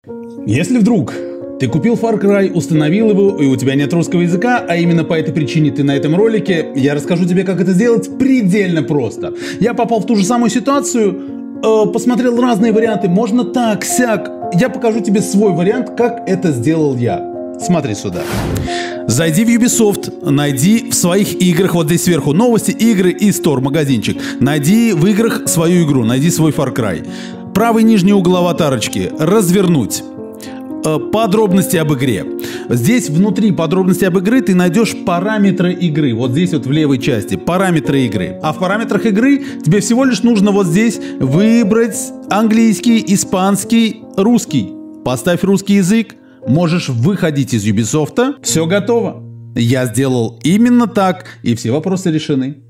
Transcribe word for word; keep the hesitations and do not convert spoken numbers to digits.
Если вдруг ты купил Far Cry, установил его, и у тебя нет русского языка, а именно по этой причине ты на этом ролике, я расскажу тебе, как это сделать предельно просто. Я попал в ту же самую ситуацию, э, посмотрел разные варианты, можно так, сяк. Я покажу тебе свой вариант, как это сделал я. Смотри сюда. Зайди в Ubisoft, найди в своих играх, вот здесь сверху новости, игры и стор, магазинчик. Найди в играх свою игру, найди свой Far Cry. Правый нижний угол аватарочки, развернуть. Подробности об игре. Здесь внутри подробности об игре ты найдешь параметры игры. Вот здесь вот в левой части параметры игры. А в параметрах игры тебе всего лишь нужно вот здесь выбрать английский, испанский, русский. Поставь русский язык. Можешь выходить из Ubisoft. Все готово. Я сделал именно так, и все вопросы решены.